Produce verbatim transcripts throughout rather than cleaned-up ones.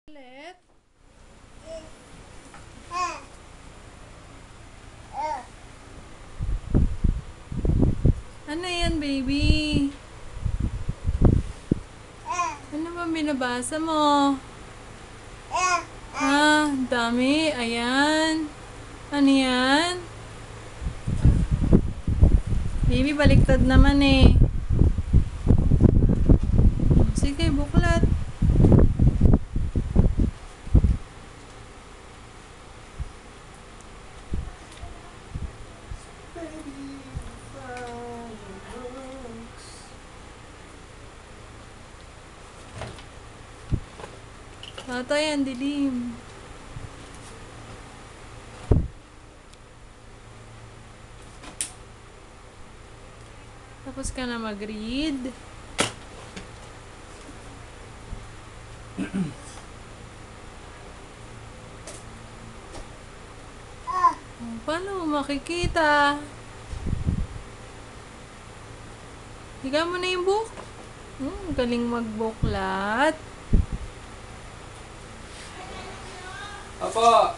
Ulit. Ano yan, baby? Ano ba binabasa mo? Ah, dami. Ayan. Ano yan? Baby, baliktad naman eh. Sige, buklat. Tatay, ang dilim. Tapos ka na mag-read. Paano mo makikita? Higa mo na yung book. Hmm, galing magbuklat. Opo.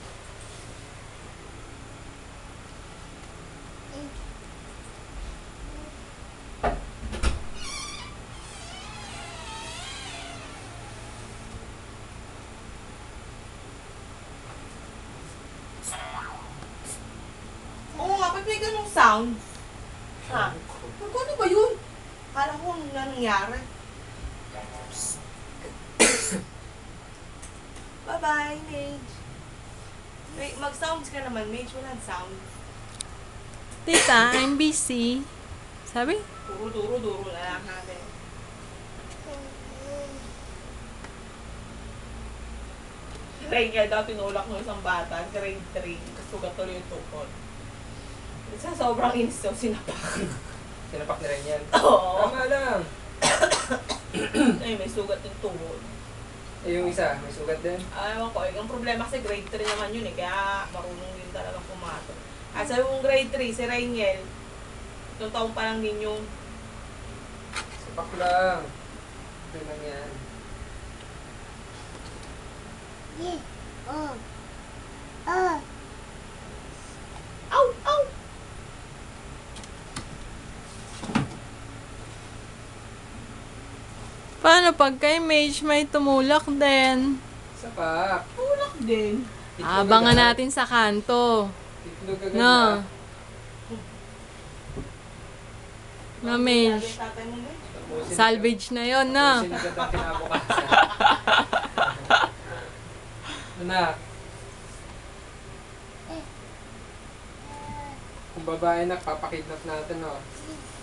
Oo nga, ba't may ganong sound? Ha? Ano ba yun? Kala ko ano na nangyari. Bye-bye, Mage. Wait, mag-sounds ka naman, Mage. Walang sound. Tita, I'm busy. Sabi? Duro-duro-duro na lang natin. Rain nga daw, tinulak ng isang bata, grade three, kasugat tuloy yung tukod. Sa sobrang inis daw, sinapak. Sinapak na rin yan. Oo. Tama lang. Ay, may sugat yung tuhod. Eh, yung isa, may sugat din. Ah, ewan ko, eh, ang problema kasi grade three naman yun eh, kaya marunong din talaga pumato. At sabi mong grade three, si Rainiel, itong taong pa lang din yung, Sipak lang. Ito lang yan. Ow! Ow! Paano pag kay Mage may tumulak din? Sapak. Tulak din. Itlog Abangan agad. natin sa kanto. Itlog agad No. na. Na Sabi Mage. ng tatay mo, Mage. Tapusin Salvage na yon na. Tapusin agad ang kinabukasan. Anak. Kung babae na, papakidnap natin, oh.